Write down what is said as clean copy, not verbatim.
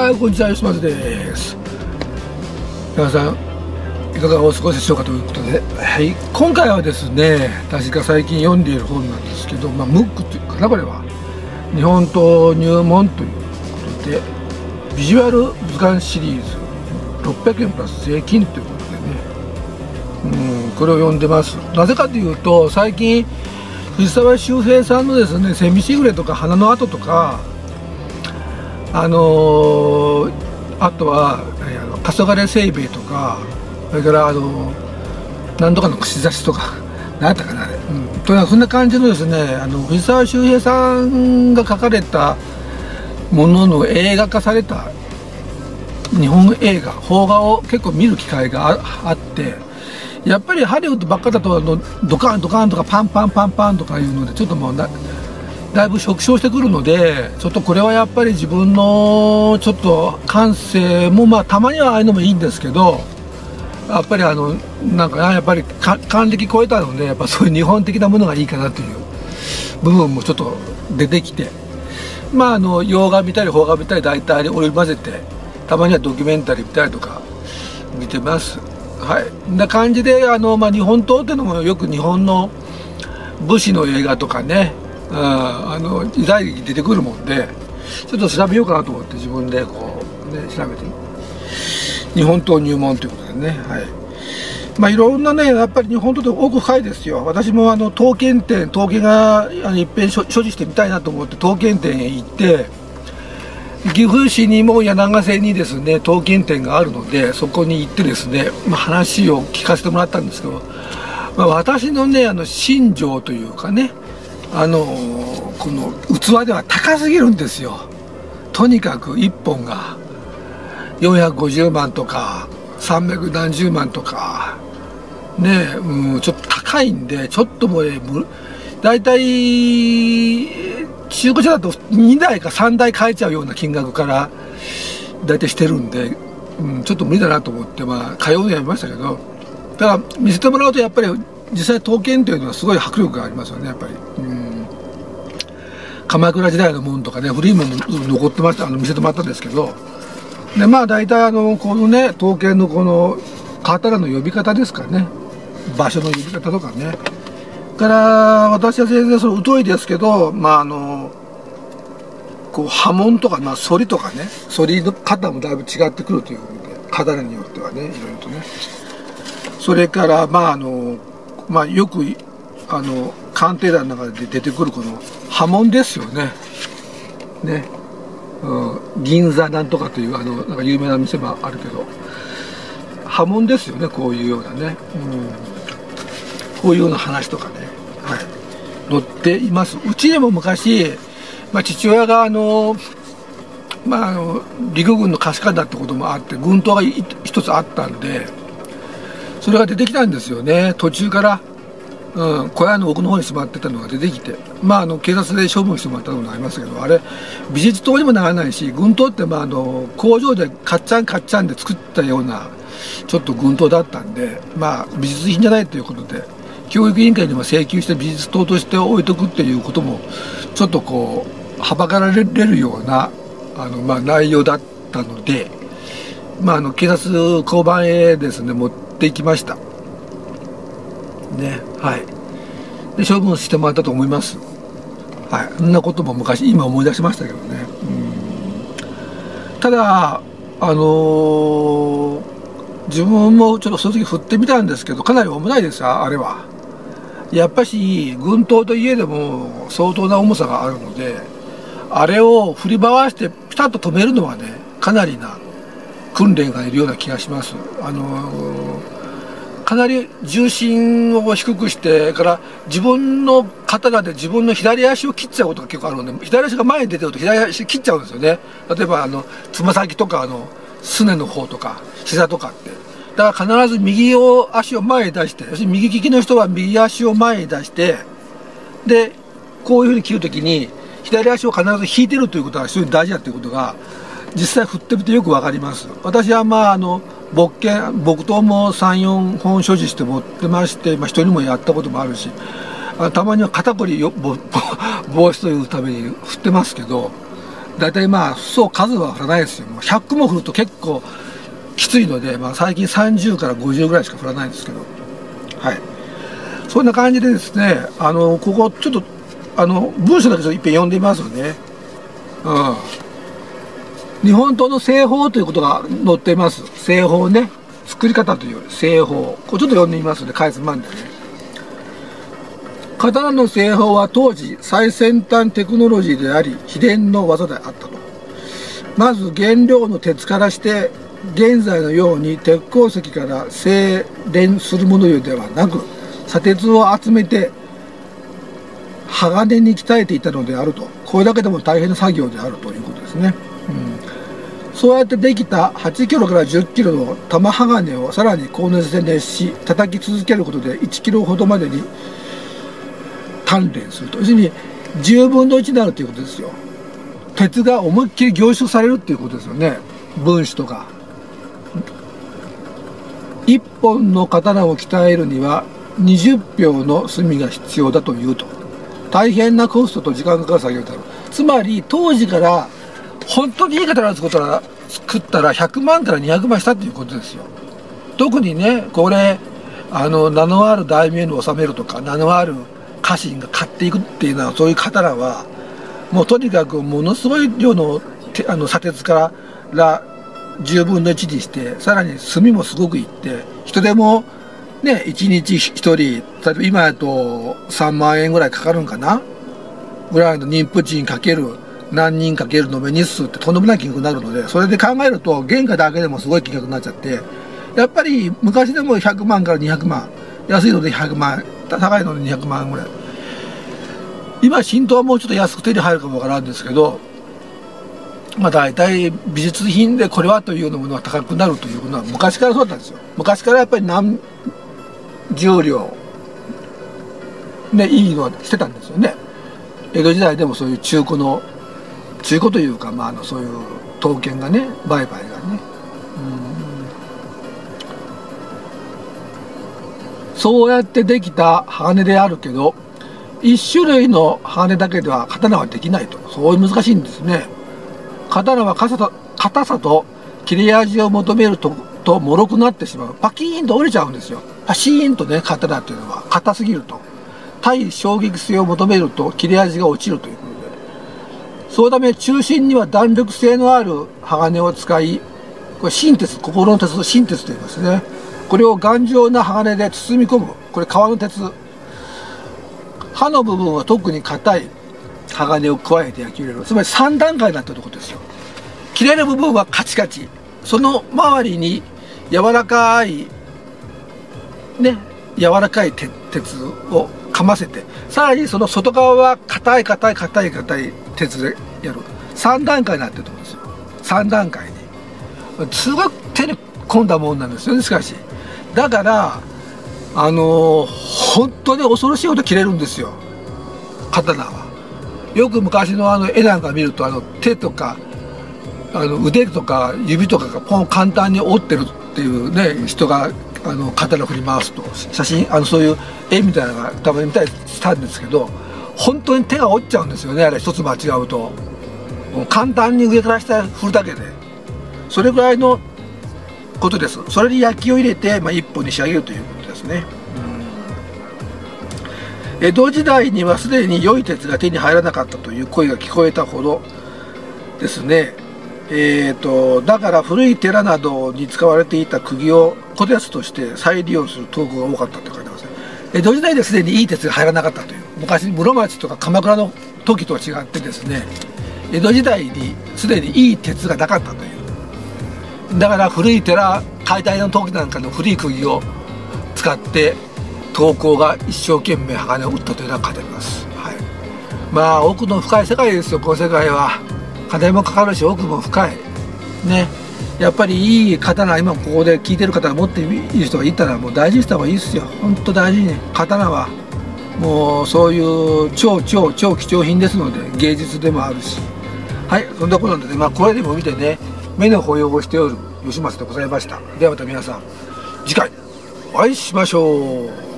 はい、こんにちは、吉松です。皆さん、いかがお過ごしでしょうかということで、はい、今回はですね、私が最近読んでいる本なんですけど、ムックというかな、これは日本刀入門ということで、ビジュアル図鑑シリーズ600円プラス税金ということでね、これを読んでます。なぜかというと、最近藤沢周平さんのですね、セミシグレとか花の跡とか、あとは黄昏せいべいとか、それから何とかの串刺しとか何やったかなあれ、というそんな感じのですね、藤沢周平さんが書かれたものの映画化された日本映画邦画を結構見る機会があって、やっぱりハリウッドばっかだとドカンドカンとかパンパンパンパンとかいうのでちょっともうだいぶ縮小してくるので、ちょっとこれはやっぱり自分のちょっと感性もたまにはああいうのもいいんですけど、やっぱりなんかやっぱり還暦超えたので、やっぱそういう日本的なものがいいかなという部分もちょっと出てきて、洋画見たり邦画見たり大体織り交ぜて、たまにはドキュメンタリー見たりとか見てます。はい、こんな感じで日本刀っていうのもよく日本の武士の映画とかね、時代劇出てくるもんで、ちょっと調べようかなと思って自分でこうね調べて、日本刀入門ということでね、はい、いろんなね、やっぱり日本刀って奥深いですよ。私も刀剣がいっぺん所持してみたいなと思って刀剣店へ行って、岐阜市にも柳瀬にですね刀剣店があるので、そこに行ってですね、話を聞かせてもらったんですけど、私のね心情というかね、この器では高すぎるんですよ。とにかく1本が450万とか300何十万とかね、ちょっと高いんで、ちょっともうだいたい中古車だと2台か3台買えちゃうような金額からだいたいしてるんで、ちょっと無理だなと思って通うのやめましたけど、ただ見せてもらうとやっぱり実際刀剣というのはすごい迫力がありますよね、やっぱり。鎌倉時代のものとかね、古いもの残ってました、見せてもらったんですけど、で大体このね刀剣のこの刀の呼び方ですかね、場所の呼び方とかね、から私は全然疎いですけど、こう刃文とか反りとかね、反りの型もだいぶ違ってくるということで、刀によってはね、いろいろとね。それからよく鑑定団の中で出てくるこの刃文ですよね。銀座なんとかというなんか有名な店もあるけど、刃文ですよね、こういうようなね、こういうような話とかね、載っています。うちでも昔、父親が陸軍の下士官だってこともあって、軍刀が一つあったんで、それが出てきたんですよね、途中から。小屋の奥の方にしまってたのが出てきて、警察で処分してもらったのもありましたけど、あれ美術刀にもならないし、軍刀って工場でカッチャンで作ったようなちょっと軍刀だったんで、美術品じゃないということで教育委員会にも請求して美術刀として置いとくっていうこともちょっとこうはばかられるような内容だったので、警察交番へですね持っていきましたね。で処分してもらったと思います。そんなことも昔今思い出しましたけどね。ただ自分もちょっとその時振ってみたんですけど、かなり重たいですよ、あれは。やっぱし軍刀といえども相当な重さがあるので、あれを振り回してピタッと止めるのはね、かなりな訓練がいるような気がします。かなり重心を低くしてから自分の刀で自分の左足を切っちゃうことが結構あるので、左足が前に出てると左足切っちゃうんですよね。例えばつま先とかすねの方とか膝とかって。だから必ず右足を前に出して、要するに右利きの人は右足を前に出して、でこういうふうに切るときに左足を必ず引いてるということが非常に大事だということが実際振ってみてよくわかります。私は木刀も3、4本所持して持ってまして、人にもやったこともあるし、たまには肩こり防止というために振ってますけど、 大体まあそう数は振らないですよ。もう100も振ると結構きついので、まあ、最近30から50ぐらいしか振らないんですけど、はい、そんな感じでですね、ここちょっと文章だけちょっと一遍読んでみますよね。日本刀の製法ということが載っています。製法ね、作り方という製法、これちょっと読んでみますので、かいつまんでね。刀の製法は当時最先端テクノロジーであり秘伝の技であったと。まず原料の鉄からして現在のように鉄鉱石から精錬するものではなく、砂鉄を集めて鋼に鍛えていたのであると。これだけでも大変な作業であるということですね。そうやってできた8キロから10キロの玉鋼をさらに高熱で熱し叩き続けることで1キロほどまでに鍛錬すると。要するに10分の1になるということですよ。鉄が思いっきり凝縮されるっていうことですよね。分子とか。1本の刀を鍛えるには20俵の炭が必要だというと。大変なコストと時間がかかる作業である。つまり当時から本当にいい刀を作ったら100万から200万したっていうことですよ。特にね、これ名のある大名に収めるとか名のある家臣が買っていくっていうのは、そういう刀はもうとにかくものすごい量の砂鉄から10分の1にして、さらに炭もすごくいって、人でもね1日1人、例えば今やと3万円ぐらいかかるんかなぐらいの妊婦賃かける何人かける延べ日数ってとんでもない金額になるので、それで考えると原価だけでもすごい金額になっちゃって、やっぱり昔でも100万から200万、安いので100万、高いので200万ぐらい。今新刀はもうちょっと安く手に入るかもわからんですけど、まあ大体美術品でこれはというようなものは高くなるというのは昔からそうだったんですよ。昔からやっぱり何十両ね、いいのはしてたんですよね。江戸時代でもそういう中古というか、まあそういう刀剣がね、売買がね、そうやってできた鋼であるけど、一種類の鋼だけでは刀はできないと。そういう難しいんですね。刀は硬さと切れ味を求めると脆くなってしまう。パキーンと折れちゃうんですよ。パシーンとね、刀っていうのは硬すぎると。対衝撃性を求めると切れ味が落ちるということで、そのため中心には弾力性のある鋼を使い、これ鋅鉄、心の鉄の鋅鉄と言いますね。これを頑丈な鋼で包み込む。これ革の鉄。刃の部分は特に硬い鋼を加えて焼き入れる。つまり3段階になっているということですよ。切れる部分はカチカチ。その周りに柔らかい鉄をかませて、さらにその外側は硬い鉄でやる。3段階になってると思うんですよ。3段階に。すごく手に込んだもんなんですよね、しかし。だから、本当に恐ろしいほど切れるんですよ、刀は。よく昔の絵なんか見ると、手とか、腕とか指とかがポン簡単に折ってるっていうね、人が、刀振り回すと、写真、そういう絵みたいなのがたまに見たりしたんですけど、本当に手が折っちゃうんですよね、あれ一つ間違うと。もう簡単に上から下振るだけで。それぐらいのことです。それに焼きを入れて、一本に仕上げるということですね。江戸時代にはすでに良い鉄が手に入らなかったという声が聞こえたほどですね。だから古い寺などに使われていた釘を小鉄として再利用する刀工が多かったと書いてますね。江戸時代ですでにいい鉄が入らなかったという。昔室町とか鎌倉の時とは違ってですね、江戸時代にすでにいい鉄がなかったという。だから古い寺、解体の時なんかの古い釘を使って刀工が一生懸命鋼を打ったというのは書いてあります。はい、まあ奥の深い世界ですよ、この世界は。金もかかるし奥も深いね。やっぱりいい刀、今ここで聞いてる方が持っている人がいたらもう大事にした方がいいですよ。本当大事に。刀はもうそういう超貴重品ですので、芸術でもあるし。はい、そんなことなんでね、これでも見てね、目の保養をしておる吉松でございました。ではまた皆さん次回お会いしましょう。